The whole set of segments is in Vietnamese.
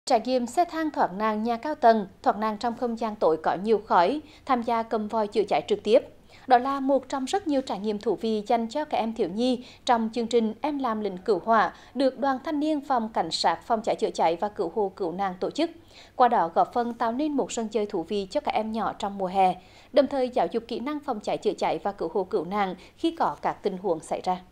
Trải nghiệm xe thang thoát nạn nhà cao tầng, thoát nạn trong không gian tối có nhiều khói, tham gia cầm vòi chữa cháy trực tiếp. Đó là một trong rất nhiều trải nghiệm thú vị dành cho các em thiếu nhi trong chương trình Em làm lính cứu hỏa được Đoàn Thanh niên Phòng Cảnh sát Phòng cháy chữa cháy và Cứu hộ cứu nạn tổ chức. Qua đó góp phần tạo nên một sân chơi thú vị cho các em nhỏ trong mùa hè, đồng thời giáo dục kỹ năng phòng cháy chữa cháy và cứu hộ cứu nạn khi có các tình huống xảy ra.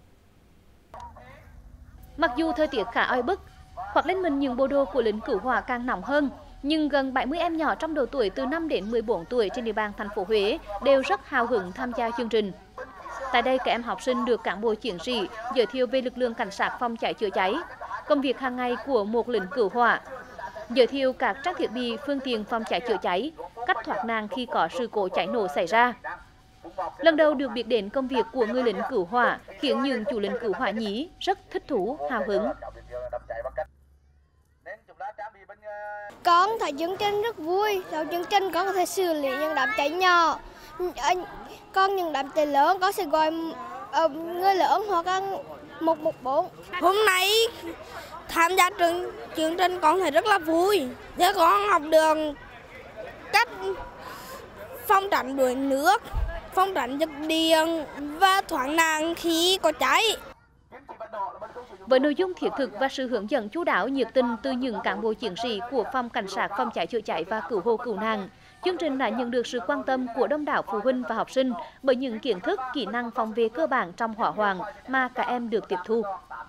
Mặc dù thời tiết khá oi bức, hoặc lên mình những bộ đồ của lính cứu hỏa càng nóng hơn, nhưng gần 70 em nhỏ trong độ tuổi từ 5 đến 14 tuổi trên địa bàn thành phố Huế đều rất hào hứng tham gia chương trình. Tại đây, các em học sinh được cán bộ chiến sĩ giới thiệu về lực lượng cảnh sát phòng cháy chữa cháy, công việc hàng ngày của một lính cứu hỏa, giới thiệu các trang thiết bị phương tiện phòng cháy chữa cháy, cách thoát nạn khi có sự cố cháy nổ xảy ra. Lần đầu được biết đến công việc của người lính cứu hỏa khiến những chủ lính cứu hỏa nhí rất thích thú, hào hứng. Con thấy chương trình rất vui, sau chương trình con có thể xử lý những đám cháy nhỏ. Còn những đám cháy lớn con sẽ gọi người lớn hoặc là 114. Hôm nay tham gia chương trình con thấy rất là vui. Để con học được cách phòng tránh đuối nước, phòng tránh giật điện và thoát nạn khi có cháy. Với nội dung thiết thực và sự hướng dẫn chu đáo nhiệt tình từ những cán bộ chiến sĩ của Phòng Cảnh sát Phòng cháy chữa cháy và Cứu hộ cứu nạn, chương trình đã nhận được sự quan tâm của đông đảo phụ huynh và học sinh bởi những kiến thức, kỹ năng phòng vệ cơ bản trong hỏa hoạn mà các em được tiếp thu.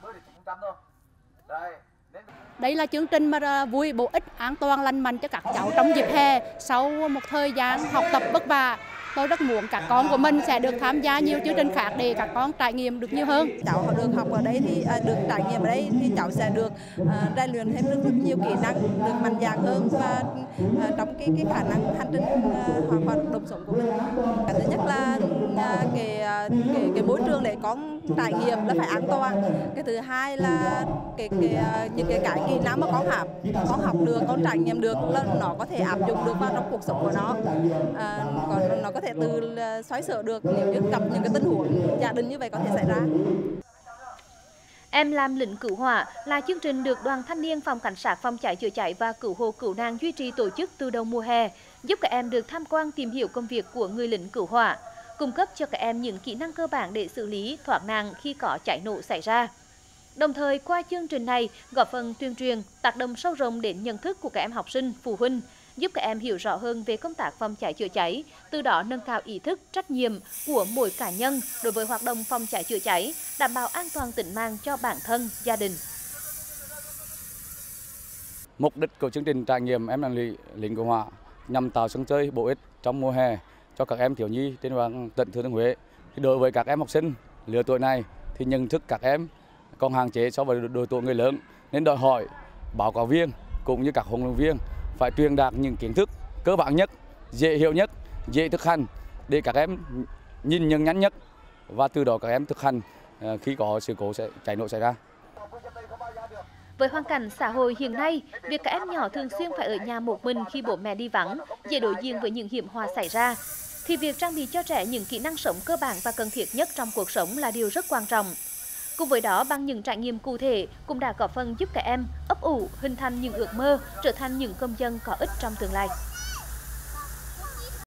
Đây là chương trình mà vui, bổ ích, an toàn, lành mạnh cho các cháu trong dịp hè. Sau một thời gian học tập vất vả, tôi rất muốn các con của mình sẽ được tham gia nhiều chương trình khác để các con trải nghiệm được nhiều hơn. Cháu được học ở đây thì được trải nghiệm ở đây thì cháu sẽ được rèn luyện thêm rất nhiều kỹ năng, được mạnh dạn hơn và trong cái khả năng hành trình hoạt động sống của mình. Cái thứ nhất là cái môi trường để con trải nghiệm là phải an toàn. Cái thứ hai là những cái kỹ năng mà con học được, con trải nghiệm được là nó có thể áp dụng được vào trong cuộc sống của nó. Còn nó có thể từ xoáy sở được nếu như gặp những cái tình huống gia đình như vậy có thể xảy ra. Em làm lính cứu hỏa là chương trình được Đoàn Thanh niên Phòng Cảnh sát Phòng cháy chữa cháy và Cứu hộ cứu nạn duy trì tổ chức từ đầu mùa hè, giúp các em được tham quan tìm hiểu công việc của người lính cứu hỏa, cung cấp cho các em những kỹ năng cơ bản để xử lý, thoát nạn khi có cháy nổ xảy ra. Đồng thời, qua chương trình này, góp phần tuyên truyền, tác động sâu rộng đến nhận thức của các em học sinh, phụ huynh, giúp các em hiểu rõ hơn về công tác phòng cháy chữa cháy, từ đó nâng cao ý thức, trách nhiệm của mỗi cá nhân đối với hoạt động phòng cháy chữa cháy, đảm bảo an toàn tính mạng cho bản thân, gia đình. Mục đích của chương trình trải nghiệm Em làm lính cứu hỏa nhằm tạo sân chơi bổ ích trong mùa hè cho các em thiếu nhi trên địa bàn tỉnh Thừa Thiên Huế. Đối với các em học sinh lứa tuổi này thì nhận thức các em còn hạn chế so với độ tuổi người lớn, nên đòi hỏi báo cáo viên cũng như các huấn luyện viên phải truyền đạt những kiến thức cơ bản nhất, dễ hiểu nhất, dễ thực hành để các em nhìn nhận nhanh nhất và từ đó các em thực hành khi có sự cố cháy nổ xảy ra. Với hoàn cảnh xã hội hiện nay, việc các em nhỏ thường xuyên phải ở nhà một mình khi bố mẹ đi vắng, dễ đối diện với những hiểm họa xảy ra, thì việc trang bị cho trẻ những kỹ năng sống cơ bản và cần thiết nhất trong cuộc sống là điều rất quan trọng. Cùng với đó, bằng những trải nghiệm cụ thể cũng đã góp phần giúp các em ấp ủ, hình thành những ước mơ, trở thành những công dân có ích trong tương lai.